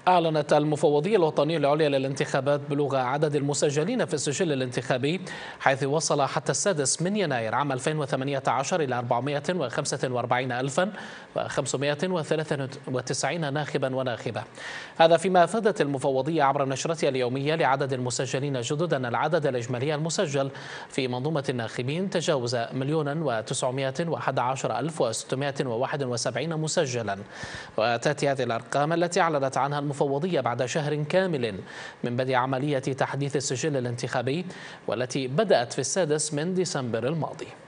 أعلنت المفوضية الوطنية العليا للانتخابات بلوغ عدد المسجلين في السجل الانتخابي، حيث وصل حتى 6 من يناير عام 2018 إلى 445,593 ناخبا وناخبة. هذا فيما أفادت المفوضية عبر نشرتها اليومية لعدد المسجلين الجدد أن العدد الإجمالي المسجل في منظومة الناخبين تجاوز 1,911,671 مسجلا. وتأتي هذه الأرقام التي أعلنت عنها المفوضية بعد شهر كامل من بدء عملية تحديث السجل الانتخابي، والتي بدأت في 6 من ديسمبر الماضي.